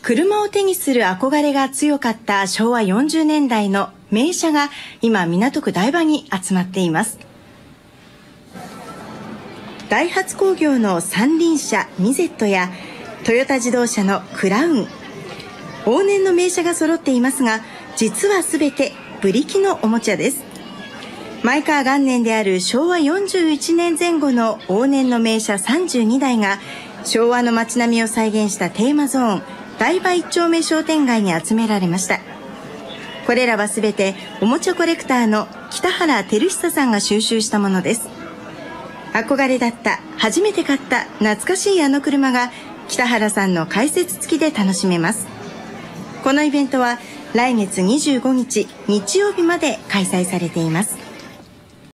車を手にする憧れが強かった昭和40年代の名車が今港区台場に集まっています。ダイハツ工業の三輪車ミゼットやトヨタ自動車のクラウン、往年の名車が揃っていますが、実はすべてブリキのおもちゃです。前川元年である昭和41年前後の往年の名車32台が昭和の街並みを再現したテーマゾーン台場一丁目商店街に集められました。これらはすべておもちゃコレクターの北原照久さんが収集したものです。憧れだった、初めて買った懐かしいあの車が北原さんの解説付きで楽しめます。このイベントは来月25日日曜日まで開催されています。